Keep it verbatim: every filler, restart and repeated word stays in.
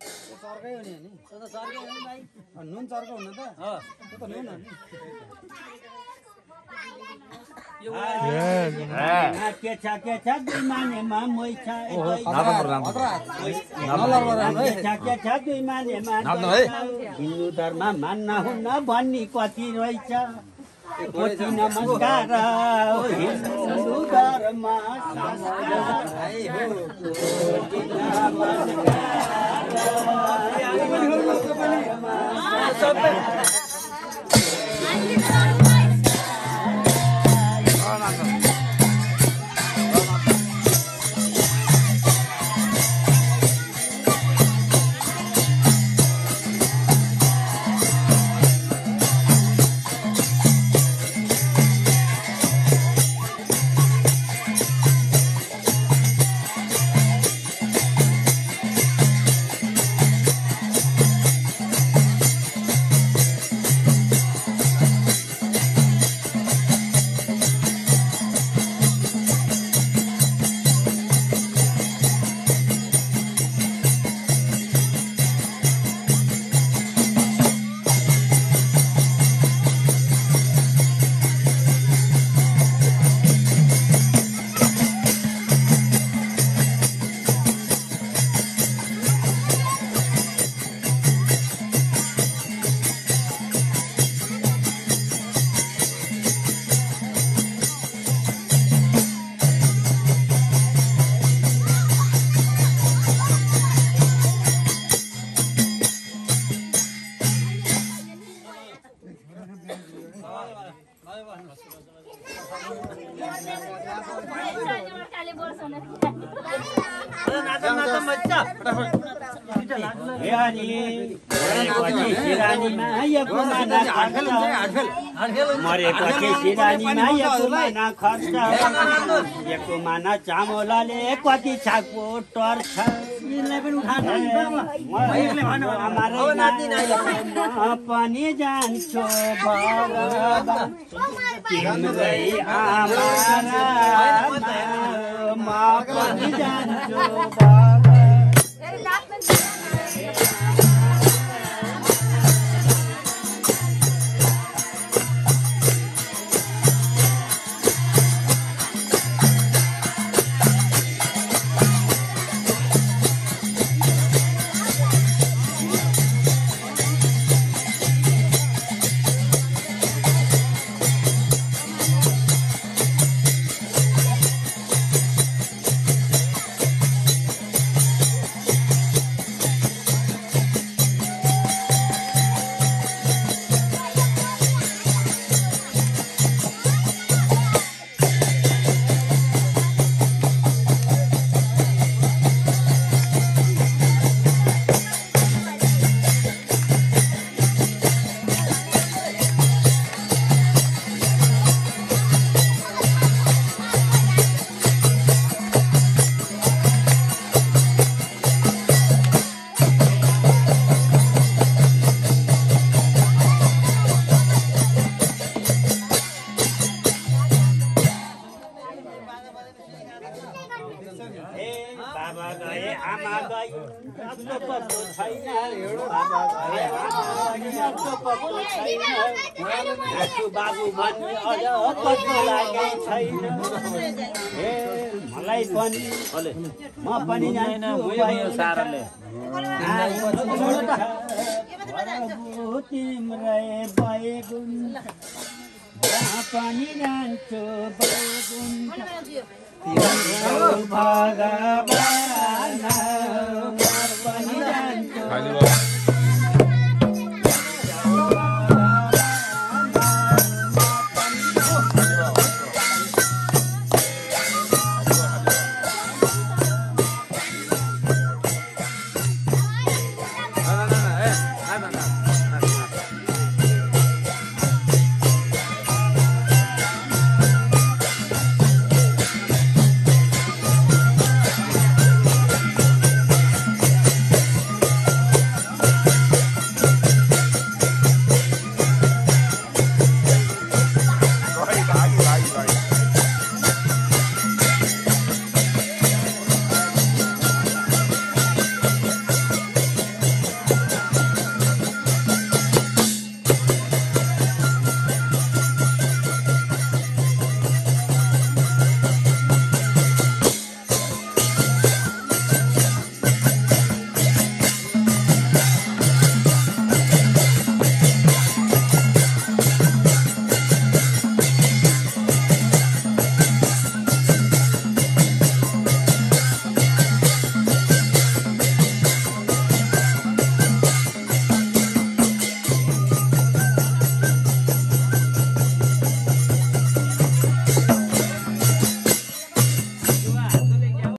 चर्कै हो नि हैन त्यो त चर्कै हो नि भाइ नुन चर्को हुन त हो त्यो त नुन हो नि के छ के छ दुई मानेमा मोइ छ के छ दुई मानेमा हिन्दू धर्म मान्न हुन्न भन्ने कति रहेछ कोटि नमस्कार हिन्दू धर्म मरेपछि सिरानीमा यकुमाना खर्च यकुमाना चामलले कति छाकको टर्छ पनि जान्छु तिम्रै आमा म पनि जान्छु बाबु भन्ने अझ पत्तो लागेकै छैन मलाई पनि म पनि तिम्रै बैगुन पनि जान्छु बैगुन भगवान पनि जान्छु